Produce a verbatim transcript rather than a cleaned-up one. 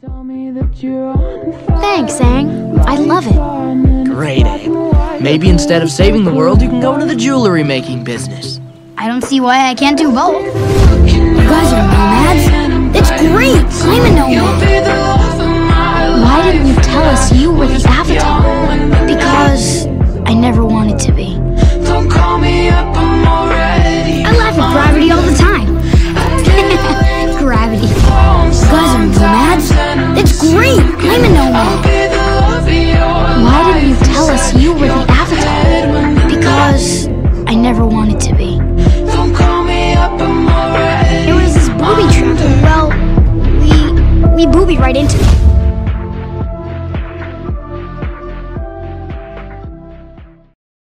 Thanks, Aang. I love it. Great, Aang. Maybe instead of saving the world, you can go into the jewelry making business. I don't see why I can't do both. You guys are nomads? It's great! I'm a nomad. Why didn't you tell us you were the Avatar? Because I never wanted to be. I laugh at gravity all the time. Gravity. You guys are nomads? It's great! I'm a nomad. Why didn't you tell us you were the Avatar? Because I never wanted to be. There was this booby trap. Well, we we boobied right into it.